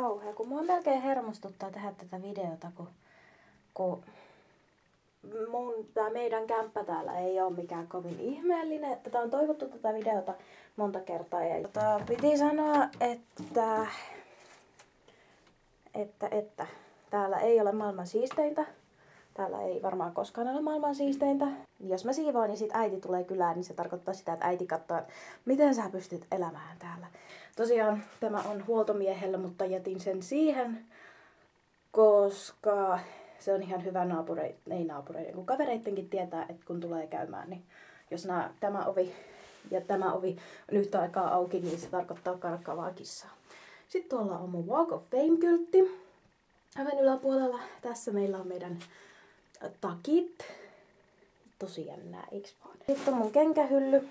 kauhea, kun mua melkein hermostuttaa tehdä tätä videota, kun meidän kämppä täällä ei ole mikään kovin ihmeellinen. Tätä on toivottu tätä videota monta kertaa. Ja piti sanoa, että täällä ei ole maailman siisteintä. Täällä ei varmaan koskaan ole maailman siisteintä. Jos mä siivoan, niin sit äiti tulee kylään, niin se tarkoittaa sitä, että äiti katsoo, miten sä pystyt elämään täällä. Tosiaan tämä on huoltomiehellä, mutta jätin sen siihen, koska se on ihan hyvä naapureiden, kun kavereittenkin tietää, että kun tulee käymään, niin jos tämä ovi ja tämä ovi on yhtä aikaa auki, niin se tarkoittaa karkkaavaa kissaa. Sitten tuolla on mun Walk of Fame-kyltti. Aivan yläpuolella tässä meillä on meidän takit. Tosi jännää, eiks vaan? Sitten on mun kenkähylly.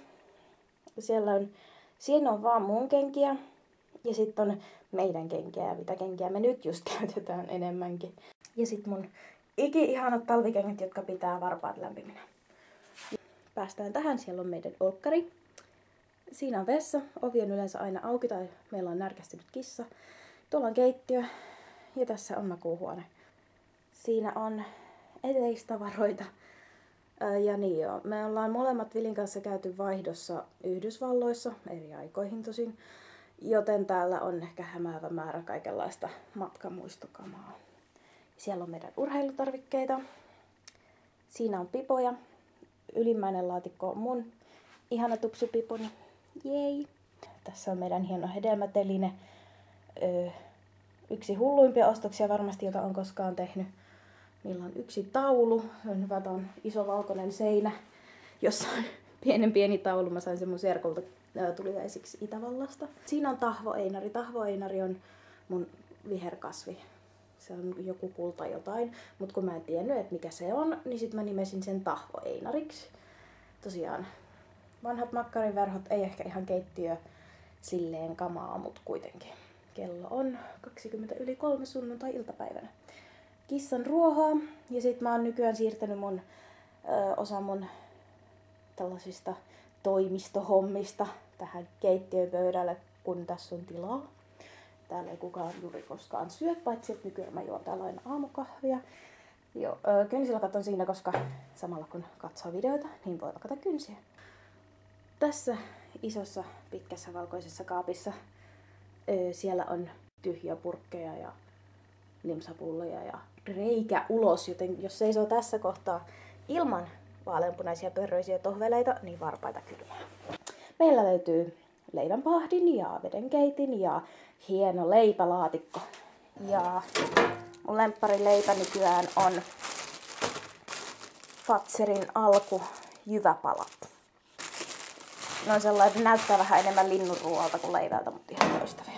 Siinä on vaan mun kenkiä. Ja sitten on meidän kenkiä, mitä kenkiä me nyt just käytetään enemmänkin. Ja sitten mun ihanat talvikengät, jotka pitää varpaat lämpiminä. Päästään tähän, siellä on meidän olkkari. Siinä on vessa, ovi on yleensä aina auki tai meillä on närkästynyt kissa. Tuolla on keittiö ja tässä on makuuhuone. Siinä on eteistavaroita. Ja niin joo, me ollaan molemmat Vilin kanssa käyty vaihdossa Yhdysvalloissa, eri aikoihin tosin. Joten täällä on ehkä hämäävä määrä kaikenlaista matkamuistokamaa. Siellä on meidän urheilutarvikkeita. Siinä on pipoja. Ylimmäinen laatikko on mun ihana tupsupiponi. Jei! Tässä on meidän hieno hedelmäteline. Yksi hulluimpia ostoksia varmasti, jota on koskaan tehnyt. Meillä on yksi taulu. Se on hyvä, on iso valkoinen seinä, jossa on pieni taulu. Mä sain sen mun serkulta tuliaisiksi Itävallasta. Siinä on tahvoeinari. Tahvoeinari on mun viherkasvi. Se on joku kulta jotain, mutta kun mä en tiennyt, että mikä se on, niin sit mä nimesin sen tahvoeinariksi. Tosiaan vanhat makkariverhot, ei ehkä ihan keittiö silleen kamaa, mutta kuitenkin. Kello on 3 sunnuntai-iltapäivänä. Kissan ruohoa ja sit mä oon nykyään siirtänyt osa mun tällaisista toimistohommista tähän keittiöpöydälle, kun tässä on tilaa. Täällä ei kukaan juuri koskaan syö, paitsi että nykyään mä juon täällä aina aamukahvia. Kynsilakat on siinä, koska samalla kun katsoo videoita, niin voi lakata kynsiä. Tässä isossa pitkässä valkoisessa kaapissa siellä on tyhjiä purkkeja ja limsapulloja ja reikä ulos, joten jos seisoo tässä kohtaa ilman vaaleanpunaisia pörröisiä tohveleita, niin varpaita kylmää. Meillä löytyy leivänpahdin ja vedenkeitin ja hieno leipälaatikko. Ja mun lempparileipä nykyään on Fatserin alkujyväpalat. Ne on sellainen, näyttää vähän enemmän linnunruoalta kuin leivältä, mutta ihan loistavia.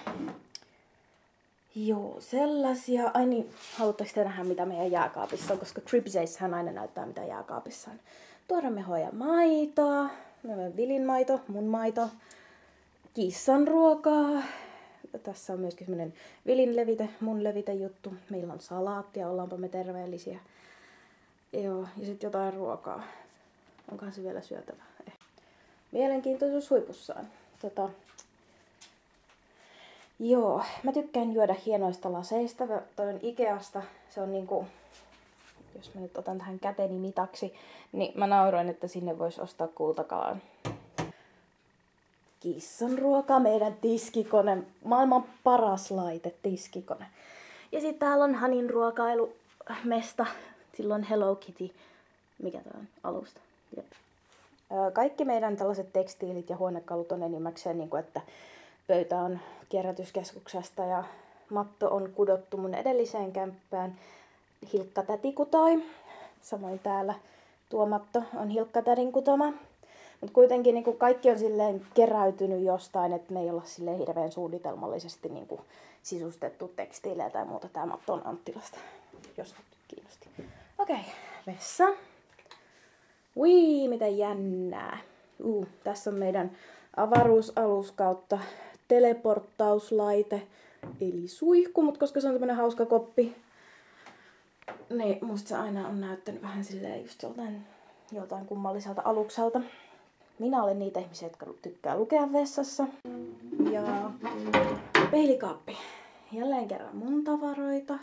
Joo, sellaisia. Ai niin, haluatteko te nähdä mitä meidän jääkaapissa on, koska Tripseissähän aina näyttää mitä jääkaapissa on. Tuoremehoa ja maitoa. Meillä on Vilin maito, mun maito. Kissan ruokaa. Tässä on myöskin semmonen Vilin levite, mun levite juttu. Meillä on salaattia, ollaanpa me terveellisiä. Joo, ja sitten jotain ruokaa. Onkohan se vielä syötävää? Mielenkiintoisuus huipussaan. Joo, mä tykkään juoda hienoista laseista. Toi on Ikeasta. Se on niinku, jos mä nyt otan tähän käteni mitaksi, niin mä nauroin, että sinne voisi ostaa kultakalan. Kissan ruoka, meidän tiskikone, maailman paras laite, tiskikone. Ja sitten täällä on Hanin ruokailumesta, silloin Hello Kitty, mikä tää on, alusta. Jep. Kaikki meidän tällaiset tekstiilit ja huonekalut on enimmäkseen, niin kuin, että pöytä on kierrätyskeskuksesta ja matto on kudottu mun edelliseen kämppään. Hilkka-täti kutoi. Samoin täällä tuo matto on Hilkka-tädin kutoma. Mutta kuitenkin niin kaikki on silleen keräytynyt jostain, että me ei olla silleen hirveän suunnitelmallisesti niin sisustettu tekstiilejä tai muuta. Tämä matto on Anttilasta, jos nyt kiinnosti. Okei, vessa. Ui, mitä jännää. Tässä on meidän avaruusalus kautta teleporttauslaite, eli suihku, mutta koska se on tämmönen hauska koppi, niin musta se aina on näyttänyt vähän silleen just joltain kummalliselta alukselta. Minä olen niitä ihmisiä, jotka tykkää lukea vessassa. Ja peilikaappi. jälleen kerran mun tavaroita.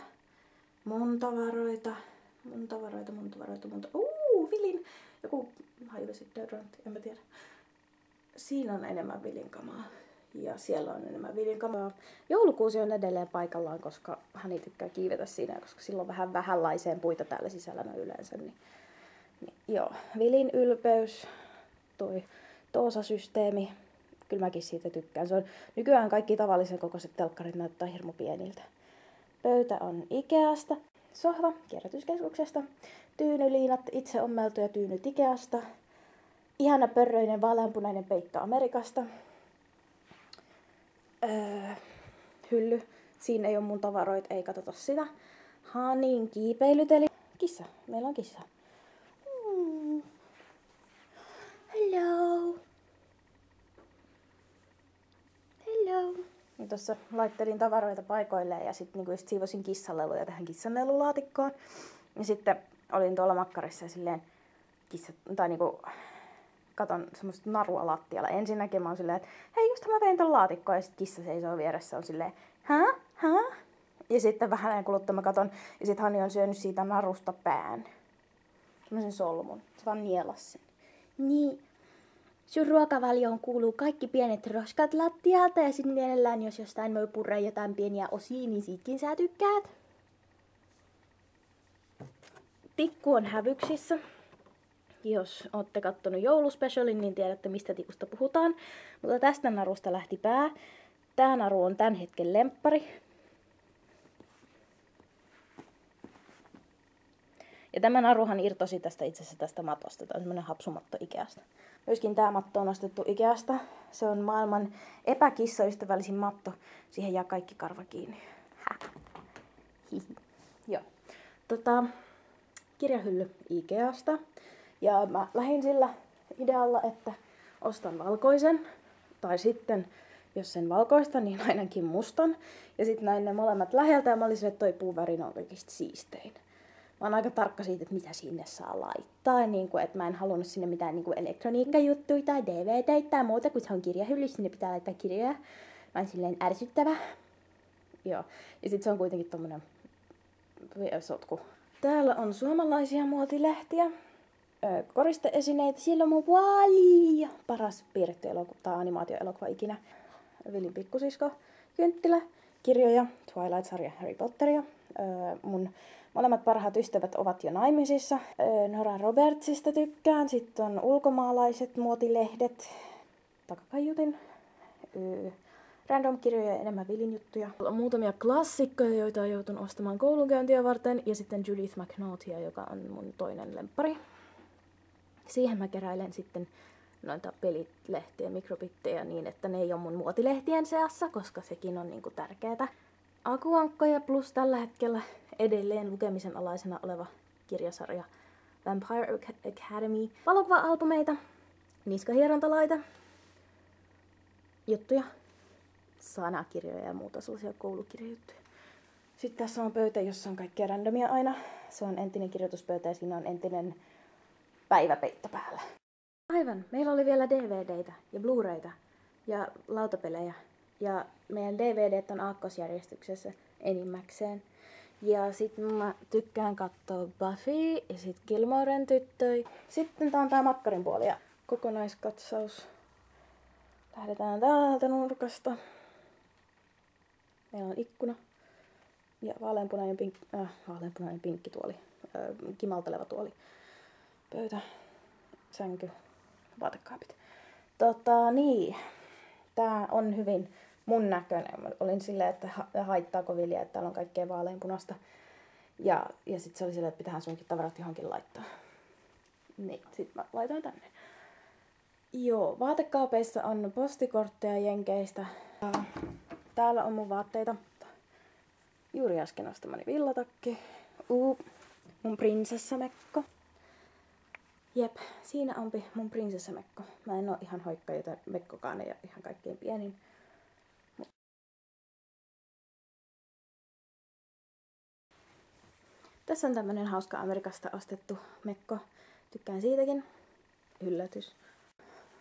Vilin. Joku haivesi deodorantti, en mä tiedä. Siinä on enemmän Vilin kamaa. Ja siellä on enemmän Vilin kamaa. Joulukuusi on edelleen paikallaan, koska Hani tykkää kiivetä siinä, koska sillä on vähän vähänlaiseen puita täällä sisällä yleensä. Niin, joo, Vilin ylpeys, toi Toosa-systeemi. Kyllä mäkin siitä tykkään. Se on, nykyään kaikki tavallisen kokoiset telkkarit näyttää hirmu pieniltä. Pöytä on Ikeasta. Sohva kierrätyskeskuksesta. Tyynyliinat itse ommeltuja tyynyt Ikeasta. Ihana pörröinen vaaleanpunainen peitto Amerikasta. Hylly. Siinä ei ole mun tavaroita, ei katsota sitä. Hanin kiipeilyteli. Kissa. Meillä on kissa. Hello. Hello. Ja tuossa laittelin tavaroita paikoilleen ja sitten niinku just siivosin kissaleluja tähän kissanlelulaatikkoon. Ja sitten olin tuolla makkarissa ja silleen katon semmoista narua lattialla. Ensinnäkin mä oon silleen, että hei, just mä vein ton laatikkoon ja sit kissa seisoo vieressä on silleen, hä? Ja sitten vähän ajan kuluttua mä katon ja sit Hani on syönyt siitä narusta pään. Semmoisen solmun. Se vaan nielas sen. Niin. Sun ruokavalioon kuuluu kaikki pienet roskat lattialta ja sit mielellään jos jostain voi purra jotain pieniä osia, niin siitäkin sä tykkäät. Tikku on hävyksissä. Jos ootte kattonut jouluspecialin, niin tiedätte mistä tikusta puhutaan. Mutta tästä narusta lähti pää. Tää naru on tän hetken lemppari. Ja tämä naruhan irtosi itse asiassa tästä matosta. Tämä on semmonen hapsumatto Ikeasta. Myöskin tää matto on ostettu Ikeasta. Se on maailman epäkissaystävällisin matto. Siihen jää kaikki karva kiinni. Joo. Kirjahylly Ikeasta. Ja mä lähdin sillä idealla, että ostan valkoisen. Tai sitten, jos sen valkoista, niin ainakin mustan. Ja sitten näin ne molemmat läheltä ja mä olin että toi puuvärin on kaikista siistein. Mä oon aika tarkka siitä, että mitä sinne saa laittaa. Niin kuin, että mä en halunnut sinne mitään niin kuin elektroniikkajuttuja tai DVDitä tai muuta, kun se on kirjahylly, sinne pitää laittaa kirjoja. Mä oon silleen ärsyttävä. Joo. Ja sit se on kuitenkin tommonen sotku. Täällä on suomalaisia muotilehtiä. Koristeesineitä. Siellä on mun Wall-E. Paras piirretty elokuva tai animaatioelokuva ikinä. Vilin pikkusisko. Kynttilä. Kirjoja. Twilight-sarja Harry Potteria. Mun molemmat parhaat ystävät ovat jo naimisissa. Nora Robertsista tykkään. Sitten on ulkomaalaiset muotilehdet. Takakaiutin. Random-kirjoja ja enemmän Vilin juttuja. On muutamia klassikkoja, joita on joutunut ostamaan koulunkäyntiä varten. Ja sitten Judith McNaughtia, joka on mun toinen lemppari. Siihen mä keräilen sitten noita pelilehtiä, mikrobittejä niin, että ne ei ole mun muotilehtien seassa, koska sekin on niinku tärkeetä. Akuankkoja plus tällä hetkellä edelleen lukemisen alaisena oleva kirjasarja Vampire Academy. Valokuva-albumeita, niskahierontalaita, juttuja, sanakirjoja ja muuta sellaisia koulukirjajuttuja. Sitten tässä on pöytä, jossa on kaikkea randomia aina. Se on entinen kirjoituspöytä ja siinä on entinen päiväpeitto päällä. Aivan, meillä oli vielä DVDitä ja Blu-rayta ja lautapelejä. Ja meidän DVDt on aakkosjärjestyksessä enimmäkseen. Ja sitten mä tykkään katsoa Buffy ja sitten Gilmoren tyttöjä. Sitten tää on tää makkarin puoli ja kokonaiskatsaus. Lähdetään täältä nurkasta. Meillä on ikkuna ja vaaleanpunainen pinkki tuoli, kimalteleva tuoli. Pöytä, sänky, vaatekaapit. Niin. Tää on hyvin mun näköinen. Mä olin silleen, että haittaako Vilja, että täällä on kaikkea vaaleanpunasta. Ja sit se oli silleen, että pitäähän sunkin tavarat johonkin laittaa. Niin, sit mä laitoin tänne. Joo, vaatekaapeissa on postikortteja Jenkeistä. Täällä on mun vaatteita. Juuri äsken ostamani villatakki. Mun prinsessamekko. Jep, siinä onpi mun prinsessamekko. Mä en oo ihan hoikka, joten mekkokaan ei ole ihan kaikkein pienin. Tässä on tämmönen hauska Amerikasta ostettu mekko. Tykkään siitäkin. Yllätys.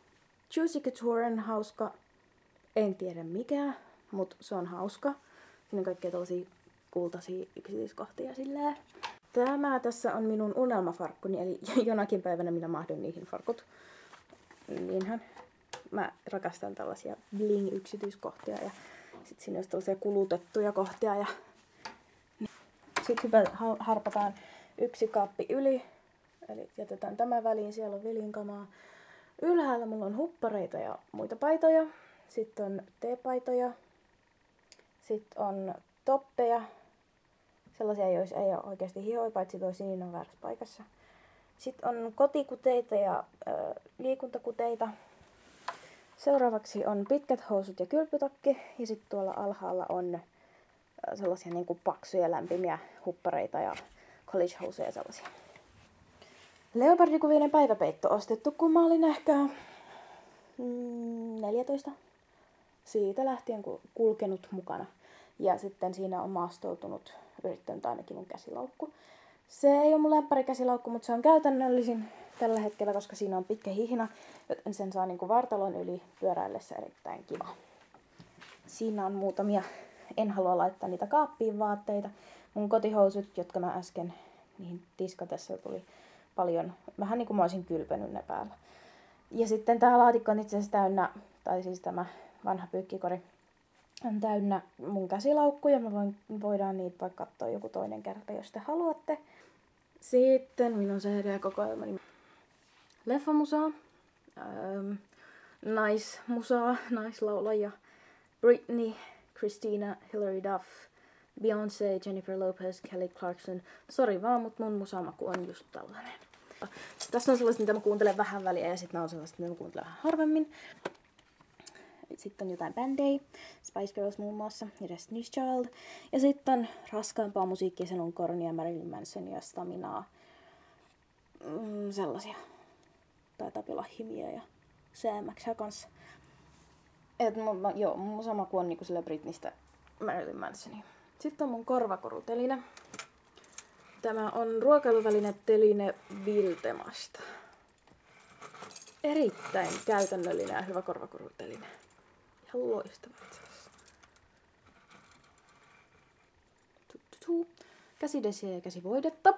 Juicy Couturen hauska. En tiedä mikä, mutta se on hauska. Siinä on kaikkea tällaisia kultaisia yksityiskohtia silleen. Tämä tässä on minun unelmafarkkuni, eli jonakin päivänä minä mahdun niihin farkut. Niinhän. Mä rakastan tällaisia bling-yksityiskohtia ja sit siinä on tällaisia kulutettuja kohtia. Ja sitten harpataan yksi kaappi yli, eli jätetään tämä väliin, siellä on velinkamaa. Ylhäällä mulla on huppareita ja muita paitoja. Sitten on teepaitoja. Sitten on toppeja. Sellaisia, joissa ei ole oikeasti hihoja, paitsi toi sininen on väärässä paikassa. Sitten on kotikuteita ja liikuntakuteita. Seuraavaksi on pitkät housut ja kylpytakki. Ja sitten tuolla alhaalla on sellaisia niin kuin paksuja lämpimiä huppareita ja college-housuja ja sellaisia. Leopardikuvinen päiväpeitto ostettu, kun mä olin ehkä 14. Siitä lähtien kulkenut mukana. Ja sitten siinä on maastoutunut, yrittänyt ainakin mun käsilaukku. Se ei ole mun lämpärikäsilaukku, mutta se on käytännöllisin tällä hetkellä, koska siinä on pitkä hihna, joten sen saa niinku vartalon yli pyöräillessä erittäin kiva. Siinä on muutamia, en halua laittaa niitä kaappiin vaatteita. Mun kotihousut, jotka mä äsken niihin tiskatessa tuli paljon, vähän niin kuin mä olisin kylpenyt ne päällä. Ja sitten tää laatikko on itse asiassa täynnä, tai siis tämä vanha pyykkikori on täynnä mun käsilaukkuja. Voidaan niitä vaikka katsoa joku toinen kerta, jos te haluatte. Sitten minun CD-kokoelmani. Leffamusaa, naismusaa, naislaulajia. Britney, Christina, Hilary Duff, Beyoncé, Jennifer Lopez, Kelly Clarkson. Sori vaan, mutta mun musamaku on just tällainen. Tässä on sellaiset, mitä mä kuuntelen vähän väliä ja sitten on sellaiset, mitä mä kuuntelen vähän harvemmin. Sitten on jotain bändejä, Spice Girls muun muassa ja Destiny's Child. Ja sitten on raskaampaa musiikkia, sen on Kornia, Marilyn Manson ja Staminaa. Sellaisia. Taitaa olla Himiä ja CMX:ää kanssa. Mun sama kuin on niinku sillä Britneystä Marilyn Mansonia. Sitten on mun korvakoruteline. Tämä on ruokailuväline teline Viltemasta. Erittäin käytännöllinen ja hyvä korvakoruteline. Ihan loistava itse asiassa. Käsidesiä ja käsivoidetta.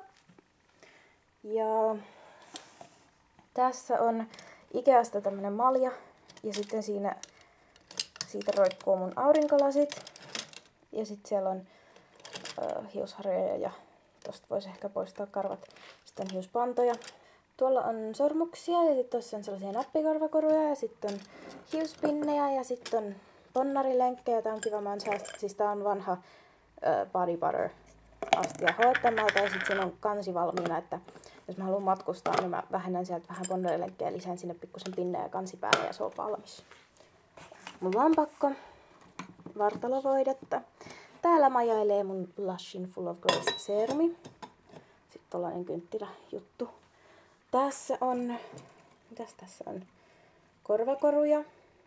Ja tässä on Ikeasta tämmönen malja. Ja sitten siitä roikkuu mun aurinkolasit. Ja sitten siellä on hiusharjoja ja tosta voisi ehkä poistaa karvat. Sitten on hiuspantoja. Tuolla on sormuksia ja sitten tuossa on sellaisia näppikarvakoruja ja sitten on hiuspinnejä ja sitten on ponnarilenkkejä. Tää on kiva, mä oon säästetty. Siis tää on vanha body butter astia H&M:ltä ja sitten siinä on kansi valmiina, että jos mä haluan matkustaa, niin mä vähennän sieltä vähän ponnarilenkkejä ja lisään sinne pikkusen pinnejä ja kansi päälle ja se on valmis. Mulla on pakko vartalovoidetta. Täällä majailee mun Lushin Full of Grace serumi. Sitten tollanen kynttiläjuttu. Tässä on, mitäs tässä on? Korvakoruja.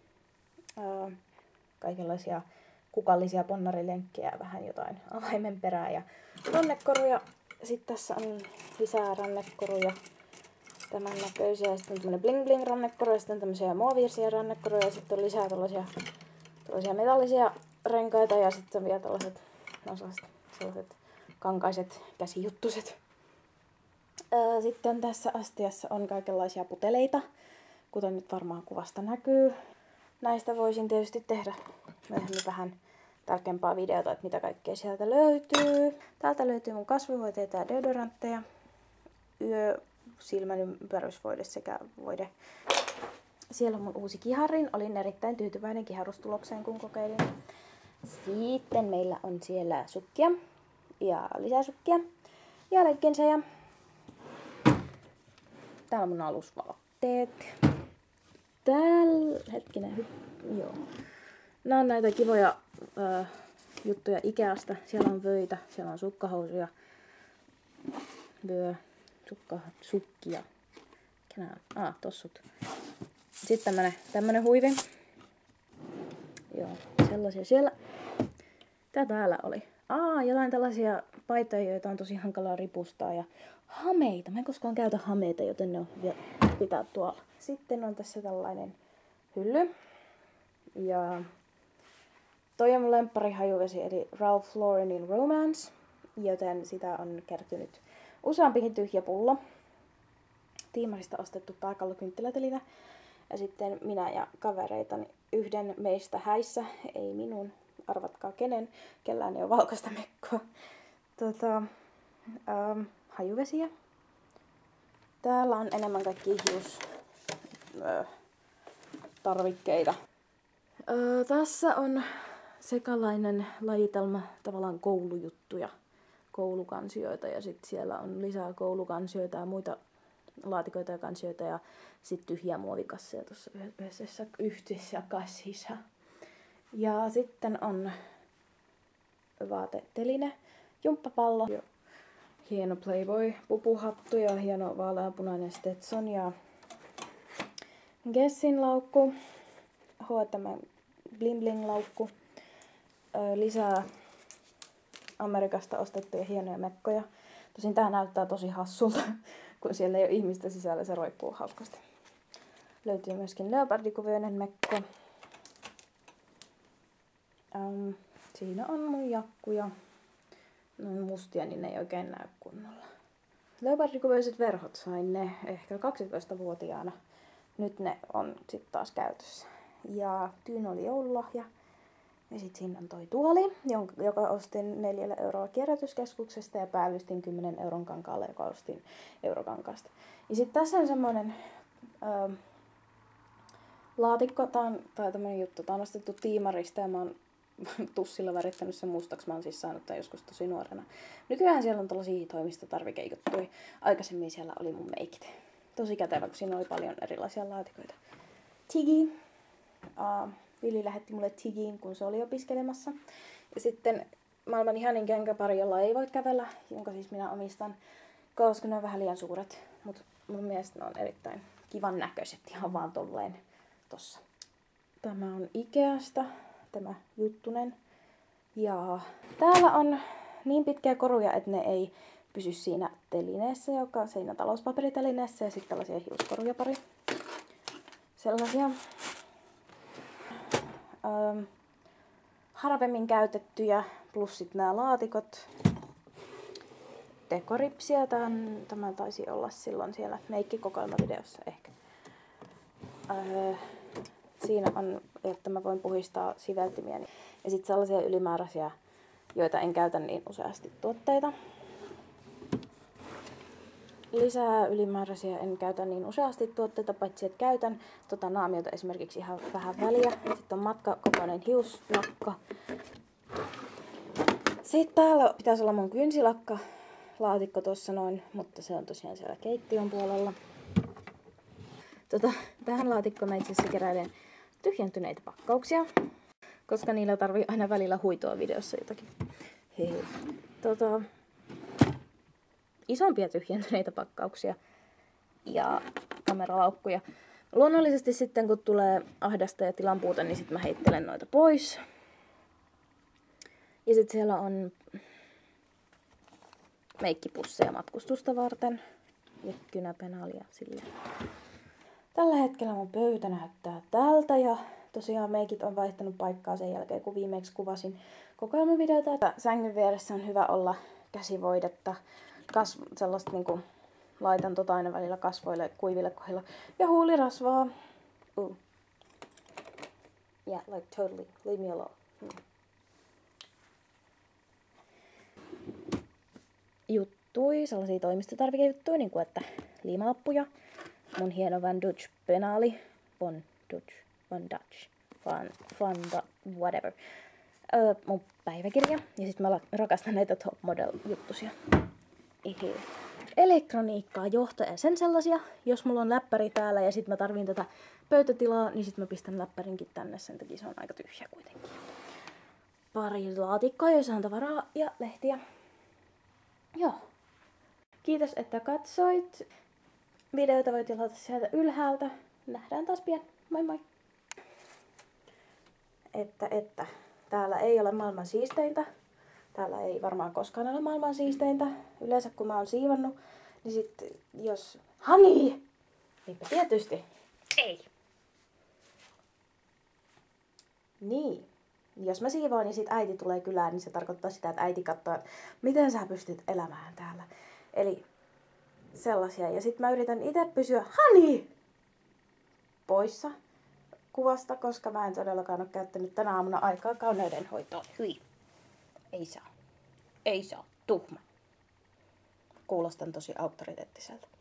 Kaikenlaisia kukallisia ponnarilenkkejä, vähän jotain avaimenperää ja rannekoruja. Sitten tässä on lisää rannekoruja. Tämän näköisiä. Sitten on tämmönen bling bling rannekoru ja sitten tämmöisiä muoviirsiä rannekoruja. Ja sitten on lisää tällaisia metallisia renkaita ja sitten on vielä tällaiset, sellaiset kankaiset käsijuttuset. Sitten tässä astiassa on kaikenlaisia puteleita, kuten nyt varmaan kuvasta näkyy. Näistä voisin tietysti tehdä myöhemmin vähän tarkempaa videota, että mitä kaikkea sieltä löytyy. Täältä löytyy mun kasvivoiteita ja deodorantteja, silmän ympärysvoide sekä voide. Siellä on mun uusi kiharin. Olin erittäin tyytyväinen kiharustulokseen, kun kokeilin. Sitten meillä on siellä sukkia ja lisäsukkia ja legginsejä. Täällä on mun alusvaatteet. Joo. Nämä on näitä kivoja juttuja Ikeasta. Siellä on vöitä, siellä on sukkahousuja, sukkia. Tossut. Sitten tämmönen huivi. Joo, sellaisia siellä. Tää täällä oli. Jotain tällaisia paitoja, joita on tosi hankalaa ripustaa ja hameita. Mä en koskaan käytä hameita, joten ne on pitää tuolla. Sitten on tässä tällainen hylly. Ja Toi on mun lemppari hajuvesi, eli Ralph Laurenin Romance, joten sitä on kertynyt useampikin tyhjä pullo. Tiimarista ostettu pääkallokynttilätelinä. Ja sitten minä ja kavereitani yhden meistä häissä, ei minun, arvatkaa kenen, kellään ei ole valkoista mekkoa. Hajuvesiä. Täällä on enemmän kaikkia tarvikkeita. Tässä on sekalainen lajitelma tavallaan koulujuttuja, koulukansioita ja sitten siellä on lisää koulukansioita ja muita laatikoita ja kansioita ja sitten tyhjiä muovikasseja tuossa yhdessä kassissa. Ja sitten on vaateteline, jumppapallo, hieno Playboy pupuhattu ja hieno vaaleanpunainen Stetson ja Guessin laukku, H&M bling bling laukku, lisää Amerikasta ostettuja hienoja mekkoja. Tosin tää näyttää tosi hassulta, kun siellä ei ole ihmistä sisällä, se roikkuu hauskasti. Löytyy myöskin leopardikuvioinen mekko. Siinä on mun jakkuja. Ne on mustia, niin ne ei oikein näy kunnolla. Leopardikuvioiset verhot sain ne ehkä 12-vuotiaana. Nyt ne on sitten taas käytössä. Ja Tyyn oli joululahja. Ja sitten siinä on toi tuoli, joka ostin 4 € kierrätyskeskuksesta ja päällystin 10 € kankaalle, joka ostin Eurokankaasta. Ja sitten tässä on semmonen laatikko, tai tämmönen juttu, tää on ostettu Tiimarista ja mä oon tussilla värittänyt sen mustaksi. Mä oon siis saanut tän joskus tosi nuorena. Nykyään siellä on tällaisia toimistotarvikejuttuja. Aikaisemmin siellä oli mun meikit. Tosi kätevä, kun siinä oli paljon erilaisia laatikoita. Tigi. Vili lähetti mulle Tigiin, kun se oli opiskelemassa. Ja sitten maailman ihanin kenkäpari, jolla ei voi kävellä, jonka siis minä omistan, koska ne on vähän liian suuret. Mutta mun mielestä ne on erittäin kivan näköiset ihan vaan tolleen tossa. Tämä on Ikeasta, tämä juttunen. Ja täällä on niin pitkiä koruja, että ne ei pysy siinä telineessä, siinä talouspaperitelineessä, ja sitten tällaisia hiuskoruja pari. Sellaisia. Harvemmin käytettyjä, plus sit nämä laatikot. Dekoripsiä, tämä taisi olla silloin siellä meikkikokoelmavideossa ehkä. Siinä on, että mä voin puhistaa siveltimiäni. Ja sitten sellaisia ylimääräisiä, joita en käytä niin useasti tuotteita. Lisää ylimääräisiä en käytä niin useasti tuotteita, paitsi että käytän naamiota esimerkiksi ihan vähän väliä. Sitten on matkakokoinen hiuslakka. Sitten täällä pitäisi olla mun kynsilakka laatikko tuossa noin, mutta se on tosiaan siellä keittiön puolella. Tähän laatikkoon mä itse asiassa keräilen tyhjentyneitä pakkauksia, koska niillä tarvii aina välillä huitoa videossa jotakin. Hei. Isompia tyhjentyneitä pakkauksia ja kameralaukkuja. Luonnollisesti sitten kun tulee ahdasta ja tilanpuuta, niin sitten mä heittelen noita pois. Ja sitten siellä on meikkipusseja matkustusta varten ja kynäpenaalia sille. Tällä hetkellä mun pöytä näyttää tältä ja tosiaan meikit on vaihtanut paikkaa sen jälkeen, kun viimeksi kuvasin kokoelmavideota. Sängyn vieressä on hyvä olla käsivoidetta. Sellaista niinku, laitan aina välillä kasvoille, kuiville kohdilla. Ja huulirasvaa. Yeah, like totally. Leave me alone. Juttui, sellaisia toimistotarvikejuttuja, niin kuin että liimalappuja. Mun hieno Van Dutch penaali. Whatever. Mun päiväkirja. Ja sit mä rakastan näitä top model juttusia. Elektroniikkaa, johtoja, sen sellaisia. Jos mulla on läppäri täällä ja sit mä tarviin tätä pöytätilaa, niin sit mä pistän läppärinkin tänne. Sen takia se on aika tyhjä kuitenkin. Pari laatikkoa, joissa on tavaraa ja lehtiä. Joo. Kiitos, että katsoit. Videota voit tilata sieltä ylhäältä. Nähdään taas pian. Moi moi! Että. Täällä ei ole maailman siisteintä. Täällä ei varmaan koskaan ole maailman siisteintä. Yleensä kun mä oon siivannut, niin sit jos... Hani! Niinpä tietysti. Ei. Niin. Jos mä siivoan ja sit äiti tulee kylään, niin se tarkoittaa sitä, että äiti katsoo, että miten sä pystyt elämään täällä. Eli sellaisia. Ja sit mä yritän itse pysyä poissa kuvasta, koska mä en todellakaan ole käyttänyt tänä aamuna aikaa kauneudenhoitoon. Hyi. Ei saa. Ei saa. Tuhma. Kuulostan tosi auktoriteettiselta.